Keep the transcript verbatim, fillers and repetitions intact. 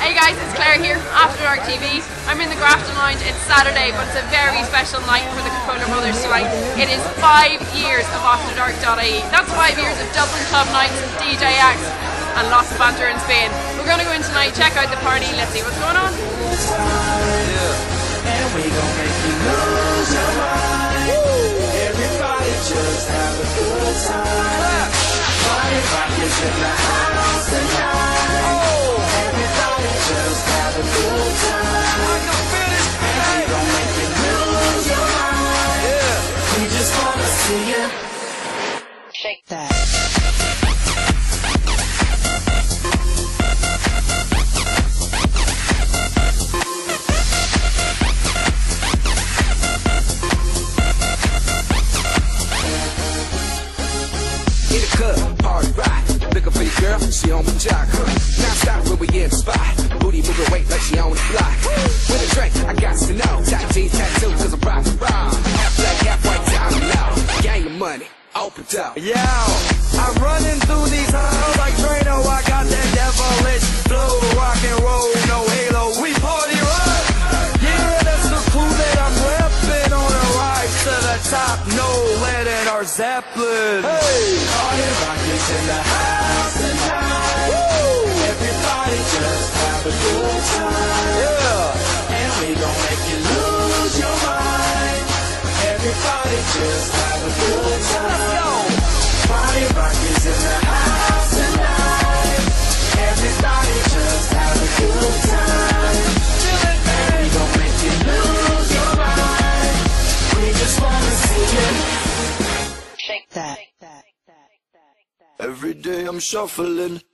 Hey guys, it's Claire here, Afterdark dot I E. I'm in the Grafton lounge. It's Saturday, but it's a very special night for the Cafolla brothers tonight. It is five years of Afterdark dot I E. That's five years of Dublin club nights and D J acts and lots of banter in Spain. We're going to go in tonight, check out the party, let's see what's going on. Yeah. And we gon' make you lose your mind. Woo. Everybody just have a good time. Party rockers in the house tonight. Oh. Everybody just have a good time. I can feel this. And we gon' make you lose your mind. Yeah. We just wanna see you shake that. In the club, party rock. Looking for your girl, she on my jock. Now stop when we in the spot. Booty moving weight like she on the block. With a drink, I got to know. Top jeans, tattoo, cause I'm rock and roll. Half black, half white, down low. Gang of money, open up. Yo, I'm running through these halls like Drano. I got that devilish flow, rock and roll, no halo. We party rock. Yeah, that's the clue that I'm repping on the rise to the top. No lead in our Zeppelin. Hey, party rockers in the house tonight. Woo! Everybody just have a good time. Yeah, and we gon' make you lose your mind. Everybody just have a good time. Let's go. Party rockers in the house tonight. Everybody just have a good time. And we gon' make you lose your mind. We just wanna see you shake that. Every day I'm shuffling,